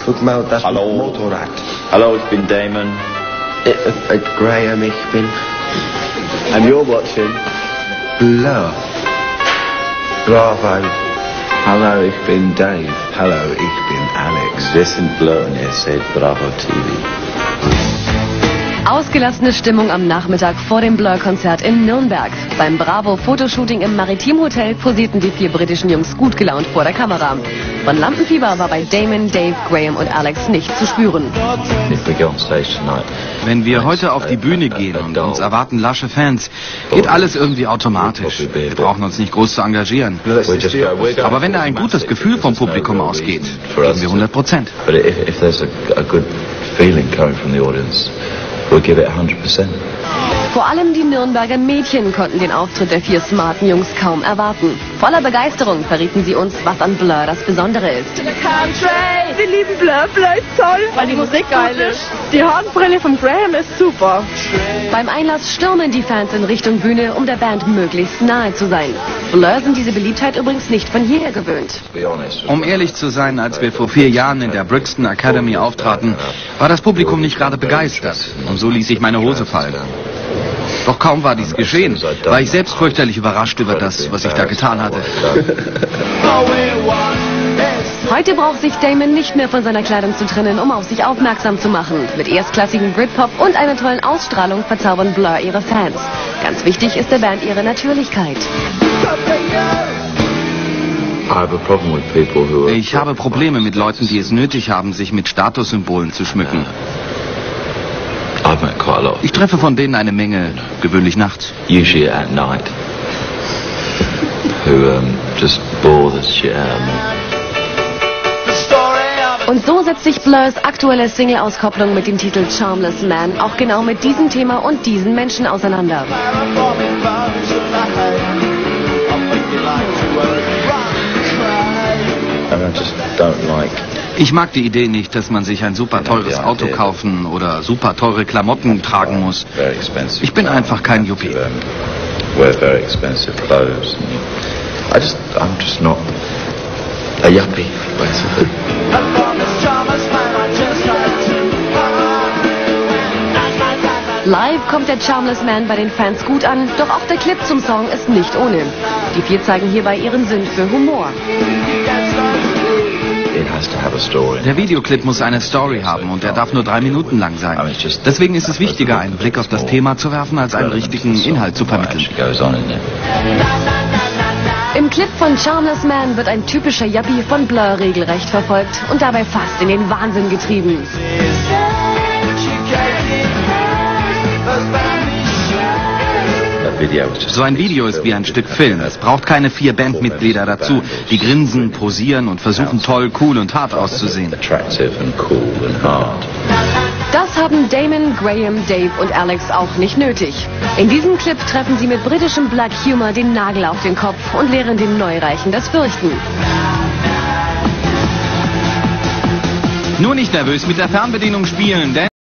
Guck mal, das Hallo. Motorrad. Hallo, ich bin Damon. Graham, ich bin... And you're watching? Blur. Bravo. Hallo, ich bin Dave. Hallo, ich bin Alex. Wir sind Blur und ihr seht Bravo TV. Ausgelassene Stimmung am Nachmittag vor dem Blur-Konzert in Nürnberg. Beim Bravo-Fotoshooting im Maritim-Hotel posierten die 4 britischen Jungs gut gelaunt vor der Kamera. Von Lampenfieber war bei Damon, Dave, Graham und Alex nicht zu spüren. Wenn wir heute auf die Bühne gehen und uns erwarten lasche Fans, geht alles irgendwie automatisch. Wir brauchen uns nicht groß zu engagieren. Aber wenn da ein gutes Gefühl vom Publikum ausgeht, geben wir 100%. Vor allem die Nürnberger Mädchen konnten den Auftritt der 4 smarten Jungs kaum erwarten. Voller Begeisterung verrieten sie uns, was an Blur das Besondere ist. Wir lieben Blur, Blur ist toll, weil die Musik geil ist. Die Hornbrille von Graham ist super. Beim Einlass stürmen die Fans in Richtung Bühne, um der Band möglichst nahe zu sein. Blur sind diese Beliebtheit übrigens nicht von jeher gewöhnt. Um ehrlich zu sein, als wir vor 4 Jahren in der Brixton Academy auftraten, war das Publikum nicht gerade begeistert. Und so ließ ich meine Hose fallen. Doch kaum war dies geschehen, war ich selbst fürchterlich überrascht über das, was ich da getan hatte. Heute braucht sich Damon nicht mehr von seiner Kleidung zu trennen, um auf sich aufmerksam zu machen. Mit erstklassigem Britpop und einer tollen Ausstrahlung verzaubern Blur ihre Fans. Ganz wichtig ist der Band ihre Natürlichkeit. Ich habe Probleme mit Leuten, die es nötig haben, sich mit Statussymbolen zu schmücken. Ich treffe von denen eine Menge, gewöhnlich nachts. Und so setzt sich Blurs aktuelle Single-Auskopplung mit dem Titel Charmless Man auch genau mit diesem Thema und diesen Menschen auseinander. Ich mag die Idee nicht, dass man sich ein super teures Auto kaufen oder super teure Klamotten tragen muss. Ich bin einfach kein Yuppie. I'm just not a yuppie, basically. Live kommt der Charmless Man bei den Fans gut an, doch auch der Clip zum Song ist nicht ohne. Die 4 zeigen hierbei ihren Sinn für Humor. Der Videoclip muss eine Story haben und er darf nur 3 Minuten lang sein. Deswegen ist es wichtiger, einen Blick auf das Thema zu werfen, als einen richtigen Inhalt zu vermitteln. Im Clip von Charmless Man wird ein typischer Yuppie von Blur regelrecht verfolgt und dabei fast in den Wahnsinn getrieben. So ein Video ist wie ein Stück Film. Es braucht keine 4 Bandmitglieder dazu, die grinsen, posieren und versuchen toll, cool und hart auszusehen. Das haben Damon, Graham, Dave und Alex auch nicht nötig. In diesem Clip treffen sie mit britischem Black Humor den Nagel auf den Kopf und lehren den Neureichen das Fürchten. Nur nicht nervös mit der Fernbedienung spielen, denn